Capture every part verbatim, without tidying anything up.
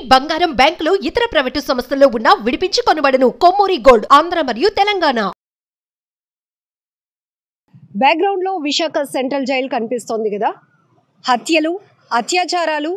బంగారం బ్యాంకులు ఇతర ప్రైవేటు సంస్థల్లో ఉన్న విడిపించి కొనబడును. కొమ్మూరి గోల్డ్ ఆంధ్ర మరియు తెలంగాణ. బ్యాక్గ్రౌండ్ లో విశాఖ సెంట్రల్ జైలు కనిపిస్తోంది కదా. హత్యలు, అత్యాచారాలు,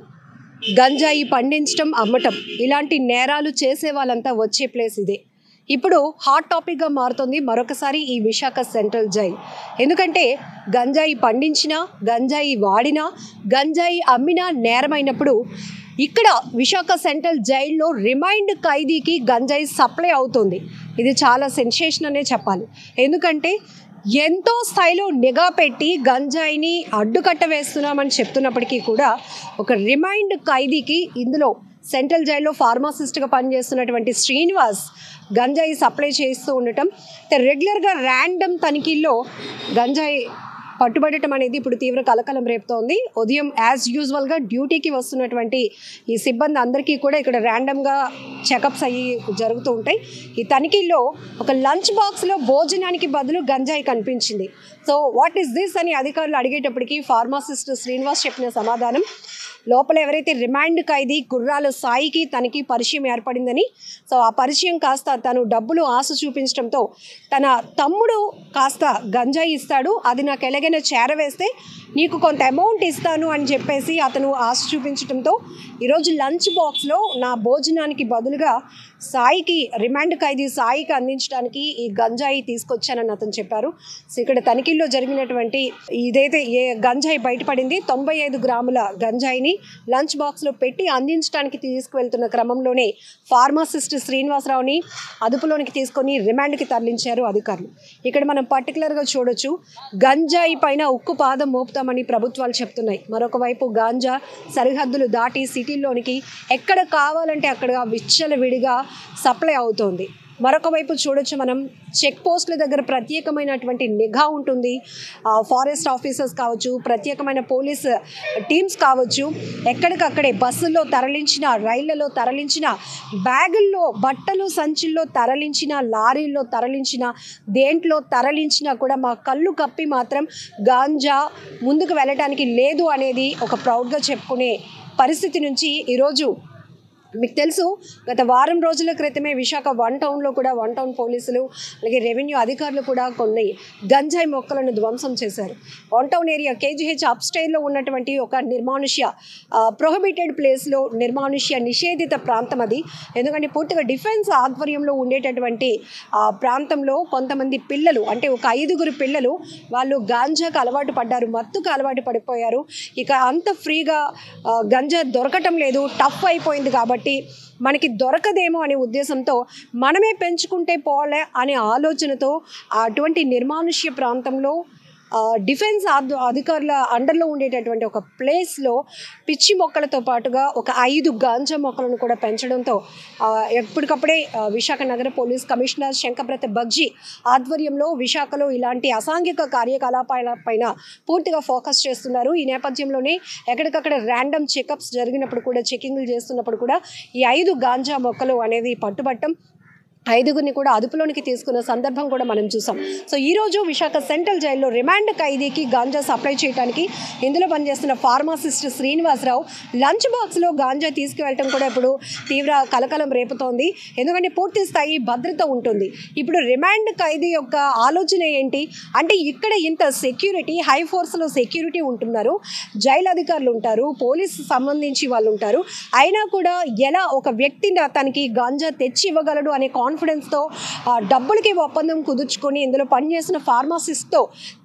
గంజాయి పండించడం, అమ్మటం ఇలాంటి నేరాలు చేసే వాళ్ళంతా వచ్చే ప్లేస్ ఇదే. ఇప్పుడు హాట్ టాపిక్గా మారుతుంది మరొకసారి ఈ విశాఖ సెంట్రల్ జైల్. ఎందుకంటే గంజాయి పండించినా, గంజాయి వాడినా, గంజాయి అమ్మినా నేరమైనప్పుడు ఇక్కడ విశాఖ సెంట్రల్ జైల్లో రిమైండ్ ఖైదీకి గంజాయి సప్లై అవుతుంది. ఇది చాలా సెన్సేషన్ అనే చెప్పాలి. ఎందుకంటే ఎంతో స్థాయిలో నిఘా పెట్టి గంజాయిని అడ్డుకట్ట వేస్తున్నామని చెప్తున్నప్పటికీ కూడా ఒక రిమైండ్ ఖైదీకి ఇందులో సెంట్రల్ జైల్లో ఫార్మాసిస్ట్గా పనిచేస్తున్నటువంటి శ్రీనివాస్ గంజాయి సప్లై చేస్తూ ఉండటం, రెగ్యులర్గా ర్యాండమ్ తనిఖీల్లో గంజాయి పట్టుబడటం అనేది ఇప్పుడు తీవ్ర కలకలం రేపుతోంది. ఉదయం యాజ్ యూజువల్గా డ్యూటీకి వస్తున్నటువంటి ఈ సిబ్బంది అందరికీ కూడా ఇక్కడ ర్యాండమ్గా చెకప్స్ అయ్యి జరుగుతూ ఉంటాయి. ఈ తనిఖీల్లో ఒక లంచ్ బాక్స్లో భోజనానికి బదులు గంజాయి కనిపించింది. సో వాట్ ఈస్ దిస్ అని అధికారులు అడిగేటప్పటికీ ఫార్మాసిస్ట్ శ్రీనివాస్ చెప్పిన సమాధానం, లోపల ఎవరైతే రిమాండ్ ఖైదీ గుర్రాల సాయికి తనకి పరిచయం ఏర్పడిందని, సో ఆ పరిచయం కాస్త తను డబ్బులు ఆశ చూపించడంతో తన తమ్ముడు కాస్త గంజాయి ఇస్తాడు, అది నాకు ఎలాగైనా చేరవేస్తే నీకు కొంత అమౌంట్ ఇస్తాను అని చెప్పేసి అతను ఆశ చూపించడంతో ఈరోజు లంచ్ బాక్స్లో నా భోజనానికి బదులుగా సాయికి, రిమాండ్ ఖైదీ సాయికి అందించడానికి ఈ గంజాయి తీసుకొచ్చానని అతను చెప్పారు. సో ఇక్కడ తనిఖీల్లో జరిగినటువంటి ఇదైతే ఏ గంజాయి బయటపడింది, తొంభై ఐదు గ్రాముల గంజాయిని లంచ్ బాక్స్లో పెట్టి అందించడానికి తీసుకువెళ్తున్న క్రమంలోనే ఫార్మాసిస్ట్ శ్రీనివాసరావుని అదుపులోనికి తీసుకొని రిమాండ్కి తరలించారు అధికారులు. ఇక్కడ మనం పర్టికులర్గా చూడొచ్చు, గంజాయి పైన ఉక్కు పాదం మోపుతామని ప్రభుత్వాలు చెప్తున్నాయి. మరొక వైపు గాంజా సరిహద్దులు దాటి సిటీల్లోనికి ఎక్కడ కావాలంటే అక్కడ విచ్చలవిడిగా సప్లై అవుతోంది. మరొక వైపు చూడొచ్చు మనం, చెక్ పోస్టుల దగ్గర ప్రత్యేకమైనటువంటి నిఘా ఉంటుంది. ఫారెస్ట్ ఆఫీసర్స్ కావచ్చు, ప్రత్యేకమైన పోలీస్ టీమ్స్ కావచ్చు, ఎక్కడికక్కడే బస్సుల్లో తరలించిన, రైళ్లలో తరలించిన, బ్యాగుల్లో, బట్టలు సంచుల్లో తరలించిన, లారీల్లో తరలించిన, దేంట్లో తరలించినా కూడా మా కళ్ళు కప్పి మాత్రం గాంజా ముందుకు వెళ్ళడానికి లేదు అనేది ఒక ప్రౌడ్గా చెప్పుకునే పరిస్థితి నుంచి ఈరోజు మీకు తెలుసు, గత వారం రోజుల క్రితమే విశాఖ వన్ టౌన్లో కూడా వన్ టౌన్ పోలీసులు అలాగే రెవెన్యూ అధికారులు కూడా కొన్ని గంజాయి మొక్కలను ధ్వంసం చేశారు. వన్ టౌన్ ఏరియా కేజీహెచ్ అప్స్టైర్లో ఉన్నటువంటి ఒక నిర్మానుష్య ప్రొహిబిటెడ్ ప్లేస్లో, నిర్మానుష్య నిషేధిత ప్రాంతం అది. ఎందుకంటే పూర్తిగా డిఫెన్స్ ఆధ్వర్యంలో ఉండేటటువంటి ప్రాంతంలో కొంతమంది పిల్లలు, అంటే ఒక ఐదుగురు పిల్లలు వాళ్ళు గాంజాకు అలవాటు పడ్డారు, మత్తుకు అలవాటు పడిపోయారు. ఇక అంత ఫ్రీగా గంజా దొరకటం లేదు, టఫ్ అయిపోయింది. కాబట్టి మనకి దొరకదేమో అనే ఉద్దేశంతో మనమే పెంచుకుంటే పోలే అనే ఆలోచనతో అటువంటి నిర్మానుష్య ప్రాంతంలో డిఫెన్స్ అధికారుల అండర్లో ఉండేటటువంటి ఒక ప్లేస్లో పిచ్చి మొక్కలతో పాటుగా ఒక ఐదు గాంజా మొక్కలను కూడా పెంచడంతో ఎప్పటికప్పుడే విశాఖ నగర పోలీస్ కమిషనర్ శంకబ్రత బగ్జీ ఆధ్వర్యంలో విశాఖలో ఇలాంటి అసాంఘిక కార్యకలాపాల పైన పూర్తిగా ఫోకస్ చేస్తున్నారు. ఈ నేపథ్యంలోనే ఎక్కడికక్కడ ర్యాండమ్ చెకప్స్ జరిగినప్పుడు కూడా, చెకింగ్లు చేస్తున్నప్పుడు కూడా ఈ ఐదు గాంజా మొక్కలు అనేది పట్టుబట్టం, ఐదుగురిని కూడా అదుపులోనికి తీసుకున్న సందర్భం కూడా మనం చూసాం. సో ఈరోజు విశాఖ సెంట్రల్ జైల్లో రిమాండ్ ఖైదీకి గాంజా సప్లై చేయడానికి ఇందులో పనిచేస్తున్న ఫార్మాసిస్ట్ శ్రీనివాసరావు లంచ్ బాక్స్లో గాంజా తీసుకువెళ్ళటం కూడా ఇప్పుడు తీవ్ర కలకలం రేపుతోంది. ఎందుకంటే పూర్తి స్థాయి భద్రత ఉంటుంది. ఇప్పుడు రిమాండ్ ఖైదీ యొక్క ఆలోచన ఏంటి అంటే, ఇక్కడ ఇంత సెక్యూరిటీ, హై ఫోర్స్లో సెక్యూరిటీ ఉంటున్నారు, జైలు అధికారులు ఉంటారు, పోలీసు సంబంధించి వాళ్ళు ఉంటారు, అయినా కూడా ఎలా ఒక వ్యక్తిని తనకి గాంజా తెచ్చి ఇవ్వగలడు అనే కాన్ఫిడెన్స్తో డబ్బులకి ఒప్పందం కుదుర్చుకొని ఇందులో పనిచేసిన ఫార్మాసిస్ట్తో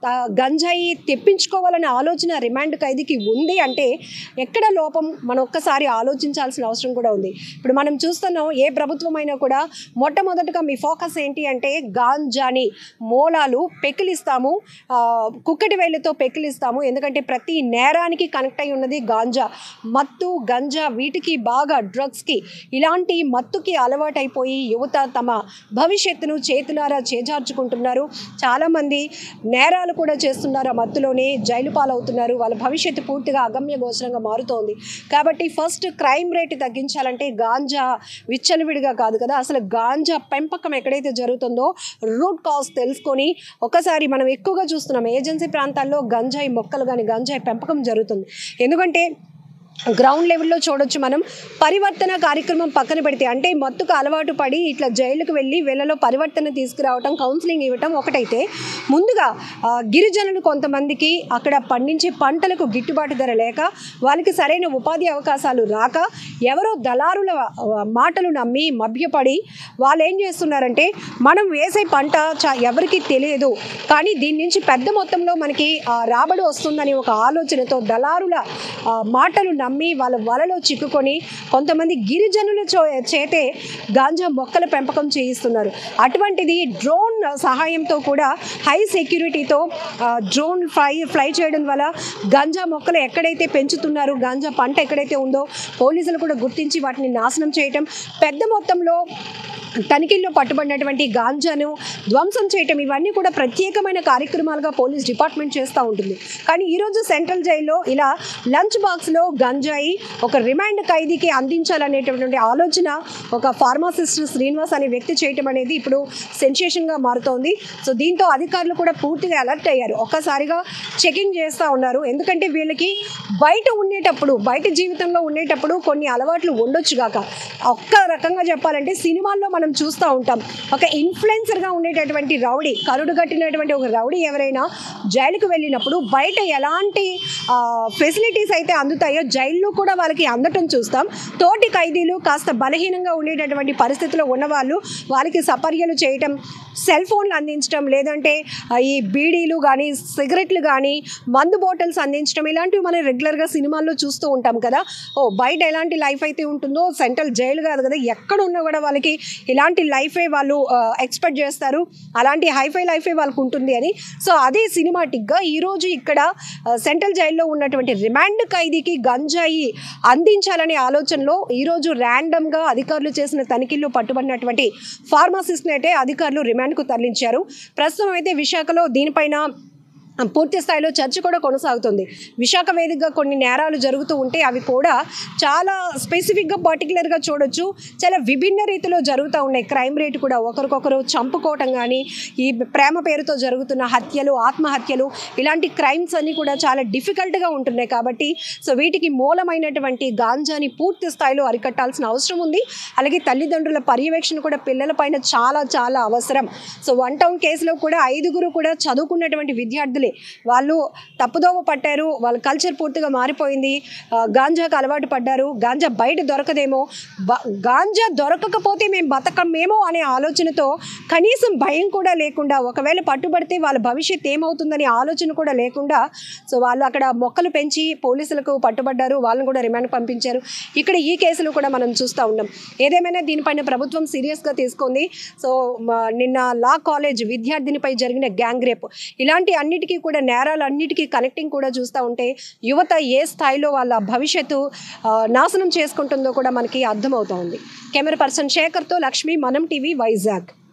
గంజాయి తెప్పించుకోవాలనే ఆలోచన రిమాండ్ ఖైదీకి ఉంది అంటే ఎక్కడ లోపం మనం ఒక్కసారి ఆలోచించాల్సిన అవసరం కూడా ఉంది. ఇప్పుడు మనం చూస్తున్నాం, ఏ ప్రభుత్వం అయినా కూడా మొట్టమొదటిగా మీ ఫోకస్ ఏంటి అంటే గాంజాని మూలాలు పెకిలిస్తాము, కుక్కటి వేళ్ళతో పెకిలిస్తాము. ఎందుకంటే ప్రతి నేరానికి కనెక్ట్ అయి ఉన్నది గాంజా. మత్తు, గంజా వీటికి బాగా డ్రగ్స్కి, ఇలాంటి మత్తుకి అలవాటైపోయి యువత తమ భవిష్యత్తును చేతులారా చేజార్చుకుంటున్నారు. చాలామంది నేరాలు కూడా చేస్తున్నారు, ఆ మత్తులోనే జైలు పాలవుతున్నారు. వాళ్ళ భవిష్యత్తు పూర్తిగా అగమ్య గోచరంగా మారుతోంది. కాబట్టి ఫస్ట్ క్రైమ్ రేట్ తగ్గించాలంటే గాంజా విచ్చలవిడిగా కాదు కదా, అసలు గాంజా పెంపకం ఎక్కడైతే జరుగుతుందో రూట్ కాజ్ తెలుసుకొని, ఒకసారి మనం ఎక్కువగా చూస్తున్నాం ఏజెన్సీ ప్రాంతాల్లో గంజాయి మొక్కలు కానీ గంజాయి పెంపకం జరుగుతుంది. ఎందుకంటే గ్రౌండ్ లెవెల్లో చూడొచ్చు మనం. పరివర్తన కార్యక్రమం పక్కన పెడితే, అంటే మత్తుకు అలవాటు పడి ఇట్లా జైలుకు వెళ్ళి వీళ్ళలో పరివర్తన తీసుకురావటం, కౌన్సిలింగ్ ఇవ్వటం ఒకటైతే, ముందుగా గిరిజనులు కొంతమందికి అక్కడ పండించే పంటలకు గిట్టుబాటు ధర లేక, వాళ్ళకి సరైన ఉపాధి అవకాశాలు రాక, ఎవరో దళారుల మాటలు నమ్మి మభ్యపడి వాళ్ళు ఏం చేస్తున్నారంటే, మనం వేసే పంట చా ఎవరికి తెలియదు కానీ దీని నుంచి పెద్ద మొత్తంలో మనకి రాబడి వస్తుందని ఒక ఆలోచనతో దళారుల మాటలు నమ్మి వాళ్ళ వలలో చిక్కుకొని కొంతమంది గిరిజనుల చేతే గాంజా మొక్కల పెంపకం చేయిస్తున్నారు. అటువంటిది డ్రోన్ సహాయంతో కూడా హై సెక్యూరిటీతో డ్రోన్ ఫ్లై ఫ్లై చేయడం వల్ల గాంజా మొక్కలు ఎక్కడైతే పెంచుతున్నారు, గాంజా పంట ఎక్కడైతే ఉందో పోలీసులు కూడా గుర్తించి వాటిని నాశనం చేయటం, పెద్ద మొత్తంలో తనిఖీల్లో పట్టుబడినటువంటి గాంజాను ధ్వంసం చేయటం, ఇవన్నీ కూడా ప్రత్యేకమైన కార్యక్రమాలుగా పోలీస్ డిపార్ట్మెంట్ చేస్తూ ఉంటుంది. కానీ ఈరోజు సెంట్రల్ జైల్లో ఇలా లంచ్ బాక్స్లో గంజాయి ఒక రిమాండ్ ఖైదీకి అందించాలనేటటువంటి ఆలోచన ఒక ఫార్మాసిస్ట్ శ్రీనివాస్ అనే వ్యక్తి చేయటం అనేది ఇప్పుడు సెన్సేషన్గా మారుతోంది. సో దీంతో అధికారులు కూడా పూర్తిగా అలర్ట్ అయ్యారు. ఒక్కసారిగా చెకింగ్ చేస్తూ ఉన్నారు. ఎందుకంటే వీళ్ళకి బయట ఉండేటప్పుడు, బయట జీవితంలో ఉండేటప్పుడు కొన్ని అలవాట్లు ఉండొచ్చు కాక, ఒక్క రకంగా చెప్పాలంటే సినిమాల్లో మనం చూస్తూ ఉంటాం, ఒక ఇన్ఫ్లుయెన్సర్గా ఉండేటటువంటి రౌడీ, కరుడు కట్టినటువంటి ఒక రౌడీ ఎవరైనా జైలుకు వెళ్ళినప్పుడు బయట ఎలాంటి ఫెసిలిటీస్ అయితే అందుతాయో జైల్లో కూడా వాళ్ళకి అందటం చూస్తాం. తోటి ఖైదీలు కాస్త బలహీనంగా ఉండేటటువంటి పరిస్థితిలో ఉన్నవాళ్ళు వాళ్ళకి సపర్యలు చేయటం, సెల్ ఫోన్లు అందించడం, లేదంటే ఈ బీడీలు కానీ సిగరెట్లు కానీ మందు బాటిల్స్ అందించడం, ఇలాంటివి మనం రెగ్యులర్గా సినిమాల్లో చూస్తూ ఉంటాం కదా. ఓ బయట ఎలాంటి లైఫ్ అయితే ఉంటుందో సెంట్రల్ జైలు కాదు కదా, ఎక్కడ ఉన్నా కూడా వాళ్ళకి ఇలాంటి లైఫే వాళ్ళు ఎక్స్పెక్ట్ చేస్తారు, అలాంటి హైఫై లైఫే వాళ్ళకు ఉంటుంది అని. సో అదే సినిమాటిక్గా ఈరోజు ఇక్కడ సెంట్రల్ జైల్లో ఉన్నటువంటి రిమాండ్ ఖైదీకి గంజాయి అందించాలనే ఆలోచనలో ఈరోజు ర్యాండమ్గా అధికారులు చేసిన తనిఖీల్లో పట్టుబడినటువంటి ఫార్మాసిస్ట్ని అయితే అధికారులు రిమాండ్కు తరలించారు. ప్రస్తుతం అయితే విశాఖలో దీనిపైన పూర్తి స్థాయిలో చర్చ కూడా కొనసాగుతుంది. విశాఖ వేదికగా కొన్ని నేరాలు జరుగుతూ ఉంటే అవి కూడా చాలా స్పెసిఫిక్గా పర్టికులర్గా చూడొచ్చు, చాలా విభిన్న రీతిలో జరుగుతూ ఉన్నాయి. క్రైమ్ రేట్ కూడా ఒకరికొకరు చంపుకోవటం కానీ, ఈ ప్రేమ పేరుతో జరుగుతున్న హత్యలు, ఆత్మహత్యలు, ఇలాంటి క్రైమ్స్ అన్నీ కూడా చాలా డిఫికల్ట్గా ఉంటున్నాయి. కాబట్టి సో వీటికి మూలమైనటువంటి గాంజాని పూర్తి స్థాయిలో అరికట్టాల్సిన అవసరం ఉంది. అలాగే తల్లిదండ్రుల పర్యవేక్షణ కూడా పిల్లల పైన చాలా చాలా అవసరం. సో వన్ టౌన్ కేసులో కూడా ఐదుగురు కూడా చదువుకున్నటువంటి విద్యార్థులే, వాళ్ళు తప్పుదోవ పట్టారు, వాళ్ళ కల్చర్ పూర్తిగా మారిపోయింది, గాంజాకు అలవాటు పడ్డారు, గాంజా బయట దొరకదేమో, గాంజా దొరకకపోతే మేము బతకమేమో అనే ఆలోచనతో కనీసం భయం కూడా లేకుండా, ఒకవేళ పట్టుబడితే వాళ్ళ భవిష్యత్ ఏమవుతుందనే ఆలోచన కూడా లేకుండా సో వాళ్ళు అక్కడ మొక్కలు పెంచి పోలీసులకు పట్టుబడ్డారు, వాళ్ళని కూడా రిమాండ్ పంపించారు. ఇక్కడ ఈ కేసులు కూడా మనం చూస్తూ ఉన్నాం. ఏదేమైనా దీనిపైన ప్రభుత్వం సీరియస్గా తీసుకుంది. సో నిన్న లా కాలేజ్ విద్యార్థినిపై జరిగిన గ్యాంగ్ రేప్, ఇలాంటి అన్నిటికీ కూడా నేరాలన్నిటికీ కనెక్టింగ్ కూడా చూస్తూ ఉంటే యువత ఏ స్థాయిలో వాళ్ళ భవిష్యత్తు నాశనం చేసుకుంటుందో కూడా మనకి అర్థమవుతోంది. కెమెరా పర్సన్ శేఖర్తో లక్ష్మి, మనం టీవీ, వైజాగ్.